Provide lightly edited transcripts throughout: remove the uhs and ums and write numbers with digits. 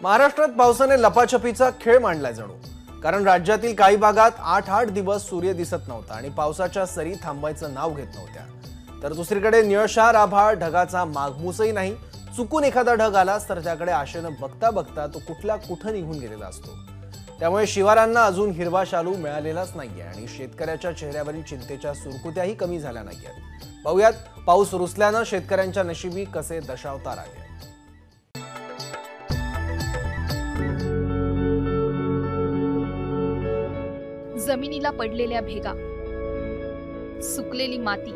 महाराष्ट्रात पावसाने लपाछपीचा खेळ मांडलाय जणू, कारण राज्यातील काही भागात 8-8 दिवस सूर्य दिसत नव्हता आणि पावसाच्या सरी थांबायचं नाव घेत नव्हत्या। तर दुसरीकडे निळशार आभाळ, ढगाचा मागमूसही नाही। चुकून एखादा ढग आलाच तर त्याकडे आशेनं बघता बघता तो कुठं निघून गेलेला असतो। त्यामुळे शिवारांना अजून हिरवा शालू मिळालेलाच नाहीये आणि शेतकऱ्याच्या चेहऱ्यावरील चिंतेच्या सुरकुत्याही कमी झाल्या नाहीयेत। पाहुयात पाऊस रुसल्यानं शेतकऱ्यांच्या नशिबी कसे दशावतार आले। जमिनीला पडलेल्या भेगा, सुकलेली माती,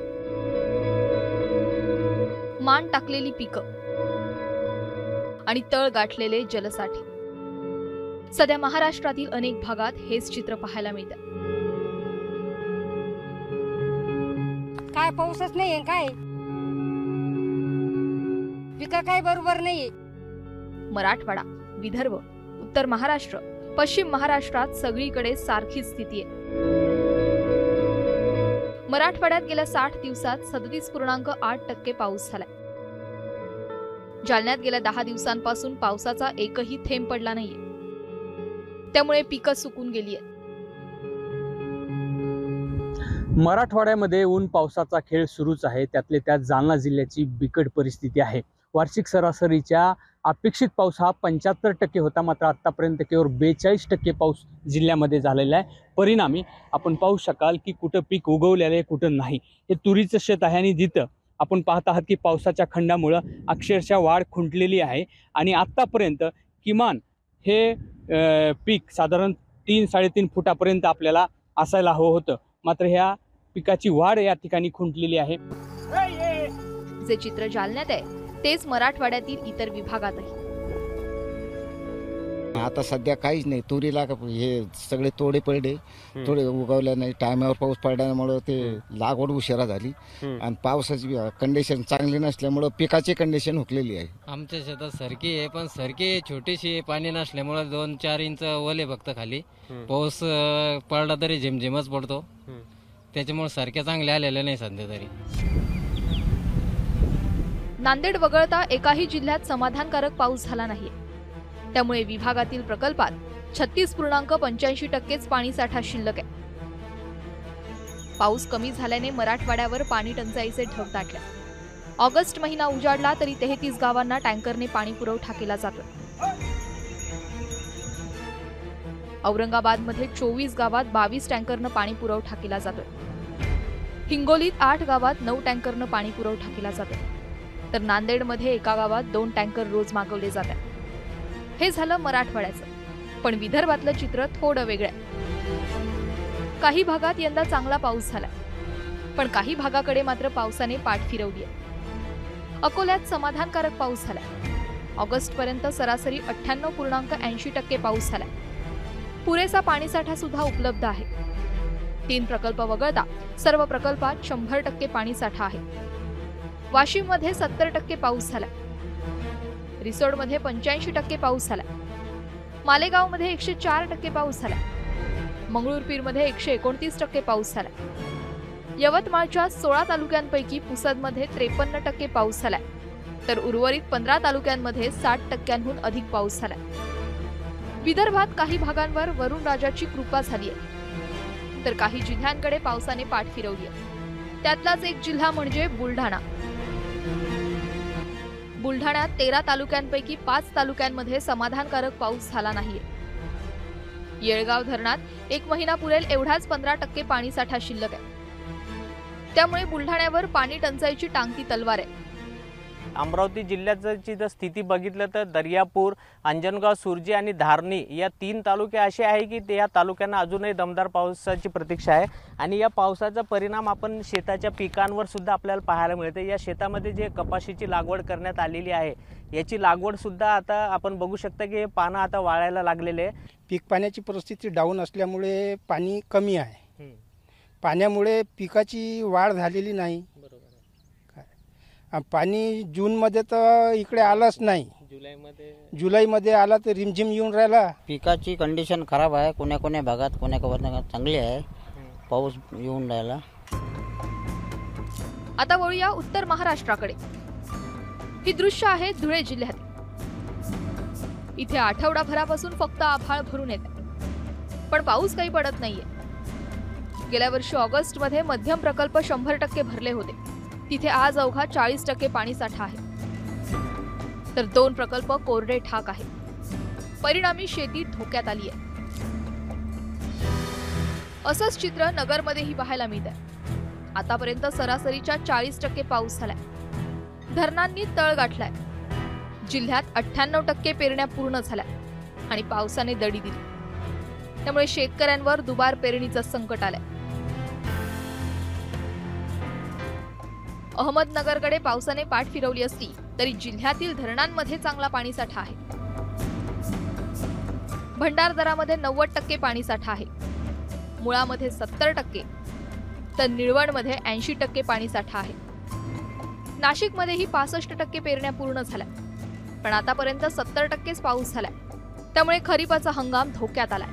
मान टाकलेली पिकं आणि तळ गाठलेले जलसाठे। सध्या महाराष्ट्रातील अनेक भागात हेच चित्र पाहायला मिळतं। काय पाऊसच नाहीये, काय पिकं काय बरोबर नाहीये। मराठवाडा, विदर्भ, उत्तर महाराष्ट्र, पश्चिम महाराष्ट्रात सगळीकडे सारखीच स्थिती आहे। मराठवाड्यात गेल्या 60 दिवसात 37.8% पाऊस झालाय। जालन्यात गेल्या 10 दिवसांपासून पावसाचा एकही थेंब पडला नाहीये। त्यामुळे पिकं सुकून गेली आहेत। मराठवाड्यामध्ये ऊन पावसाचा खेळ सुरूच आहे। त्यातले त्यात जालना जिल्ह्याची बिकट परिस्थिती आहे। वार्षिक सरासरीच्या अपेक्षित पाऊस हा 75% होता, मात्र आतापर्यंत केवळ 42% पाऊस जिल्ह्यामध्ये झालेला आहे। परिणामी आपण पाहू शकाल की कुठं पीक उगवलेलं आहे, कुठं नाही। हे तुरीचं शेत आहे आणि जिथं आपण पाहत आहात की पावसाच्या खंडामुळे अक्षरशः वाढ खुंटलेली आहे आणि आतापर्यंत किमान हे पीक साधारण 3-3.5 फुटापर्यंत आपल्याला असायला हवं होतं, मात्र ह्या पिकाची वाढ या ठिकाणी खुंटलेली आहे। जे चित्र जालन्यात आहे तेच मराठवाड्यातील इतर विभागातही। आता सध्या काहीच नाही, तुरीला हे सगळे तोडे पडले, तोडे उगवल्या नाही। टायमावर पाऊस पडल्यामुळे ते लागवड उशिरा झाली आणि पावसाची कंडिशन चांगली नसल्यामुळे पिकाची कंडिशन हुकलेली आहे। आमच्या शेतात सरकी आहे, पण सरकी छोटीशी, पाणी नसल्यामुळे 2-4 इंच ओले फक्त खाली। पाऊस पडला तरी झिमझिमच पडतो, त्याच्यामुळे सरक्या चांगल्या आलेल्या नाही सध्या तरी। नांदेड वगळता एकाही जिल्ह्यात समाधानकारक पाऊस झाला नाही। त्यामुळे विभागातील प्रकल्पात 36.85% पाणीसाठा शिल्लक आहे। पाऊस कमी झाल्याने मराठवाड्यावर पाणी टंचाईचे ढग दाटले। ऑगस्ट महिना उजाडला तरी 33 गावांना टँकरने पाणी पुरवठा केला जातो। औरंगाबादमध्ये 24 गावात 22 टँकरनं पाणी पुरवठा केला जातो। हिंगोलीत 8 गावात 9 टँकरनं पाणी पुरवठा केला जातो, तर नांदेडमध्ये एका गावात 2 टँकर रोज मागवले जातात। हे झालं मराठवाड्याचं, पण विदर्भातलं चित्र थोडं वेगळं आहे। काही भागात यंदा चांगला पाऊस झालाय, पण काही भागाकडे मात्र पावसाने पाठ फिरवली आहे। अकोल्यात समाधानकारक पाऊस झालाय। ऑगस्टपर्यंत सरासरी 98.80% पाऊस झालाय। पुरेसा पाणीसाठा सुद्धा उपलब्ध आहे। 3 प्रकल्प वगळता सर्व प्रकल्पात 100% पाणीसाठा आहे। वाशिममध्ये 70% पाऊस झालाय। रिसोडमध्ये 85% पाऊस झालाय। मालेगावमध्ये 104% पाऊस झालाय। मंगळूरपीरमध्ये 129% पाऊस झालाय। यवतमाळच्या 16 तालुक्यांपैकी पुसदमध्ये 53% पाऊस झालाय, तर उर्वरित 15 तालुक्यांमध्ये 60%हून अधिक पाऊस झालाय। विदर्भात काही भागांवर वरुण राजाची कृपा झाली आहे, तर काही जिल्ह्यांकडे पावसाने पाठ फिरवली आहे। त्यातलाच एक जिल्हा म्हणजे बुलढाणा। बुलढाण्यात 13 तालुक्यांपैकी 5 तालुक्यांमध्ये समाधानकारक पाऊस झाला नाहीये। येळगाव धरणात 1 महिना पुरेल एवढाच 15% पाणीसाठा शिल्लक आहे। त्यामुळे बुलढाण्यावर पाणी टंचाईची टांगती तलवार आहे। अमरावती जिल्ह्याची जर स्थिती बघितलं तर दर्यापूर, अंजनगाव, सुरजी आणि धारणी या 3 तालुके असे आहे की या तालुक्यांना अजूनही दमदार पावसाची प्रतीक्षा आहे आणि या पावसाचा परिणाम आपण शेताच्या पिकांवर सुद्धा आपल्याला पाहायला मिळते। या शेतामध्ये जे कपाशीची लागवड करण्यात आलेली आहे याची लागवड सुद्धा आता आपण बघू शकता की पानं आता वाळायला लागलेले आहे। पीक पाण्याची परिस्थिती डाऊन असल्यामुळे पाणी कमी आहे। पाण्यामुळे पिकाची वाढ झालेली नाही। पाणी जूनमध्ये तर इकडे आलंच नाही, जुलैमध्ये आला तर रिमझिम येऊन राहिला। पिकाची कंडिशन खराब आहे, कोण्या भागात कोण्या चांगली आहे, पाऊस येऊन राहिला। आता वळूया उत्तर महाराष्ट्राकडे। ही दृश्य आहे धुळे जिल्ह्यात। इथे आठवडाभरापासून फक्त आभाळ भरून येते, पण पाऊस काही पडत नाहीये. गेल्या वर्षी ऑगस्टमध्ये मध्यम प्रकल्प 100% भरले होते. तिथे आज अवघा 40% पाणी साठा आहे. तर 2 प्रकल्प कोरडे ठाक आहेत. परिणामी शेती धोक्यात आली आहे. असंच चित्र नगरमध्येही पाहायला मिळतंय. आतापर्यंत सरासरीच्या 40% पाऊस झालाय. धरणांनी तळ गाठलाय. जिल्ह्यात 98% पेरण्या पूर्ण झाल्या आणि पावसाने दडी दिली. त्यामुळे शेतकऱ्यांवर दुबार पेरणीचं संकट आलंय. अहमदनगरकडे पावसाने पाठ फिरवली असली तरी जिल्ह्यातील धरणांमध्ये चांगला पाणीसाठा आहे. भंडारदरामध्ये 90% पाणीसाठा आहे. मुळामध्ये 70%, तर निळवणमध्ये 80% पाणीसाठा आहे. नाशिकमध्येही 65% पेरण्या पूर्ण झाल्या, पण आतापर्यंत 70%च पाऊस झालाय. त्यामुळे खरीपाचा हंगाम धोक्यात आलाय.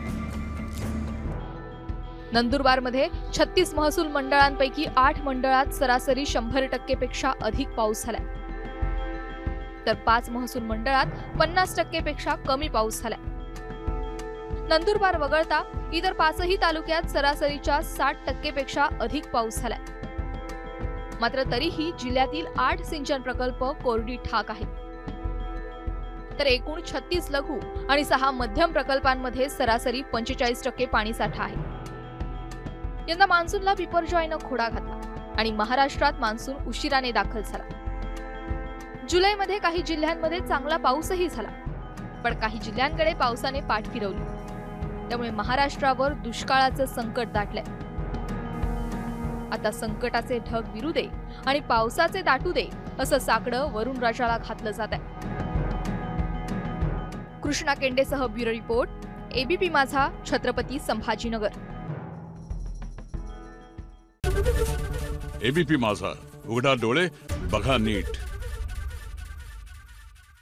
नंदुरबारमध्ये 36 महसूल मंडळांपैकी 8 मंडळात सरासरी 100% पेक्षा अधिक पाऊस झालाय, तर 5 महसूल मंडळात 50% पेक्षा कमी पाऊस झालाय. नंदुरबार वगळता इतर 5ही तालुक्यात सरासरीच्या 60% पेक्षा अधिक पाऊस झालाय. मात्र तरीही जिल्ह्यातील 8 सिंचन प्रकल्प कोरडी ठाक आहेत. तर एकूण 36 लघु आणि 6 मध्यम प्रकल्पांमध्ये सरासरी 45% पाणीसाठा आहे. यंदा मान्सूनला बिपरजॉयनं खोडा घातला आणि महाराष्ट्रात मान्सून उशिराने दाखल झाला. जुलैमध्ये काही जिल्ह्यांमध्ये चांगला पाऊसही झाला, पण काही जिल्ह्यांकडे पावसाने पाठ फिरवली. त्यामुळे महाराष्ट्रावर दुष्काळाचं संकट दाटलंय. आता संकटाचे ढग विरू दे आणि पावसाचे दाटू दे असं साकडं वरुण राजाला घातलं जात आहे. कृष्णा केंडेसह bureau report, ABP Majha, Chhatrapati Sambhajinagar. ABP माझा, उघडा डोळे बघा नीट.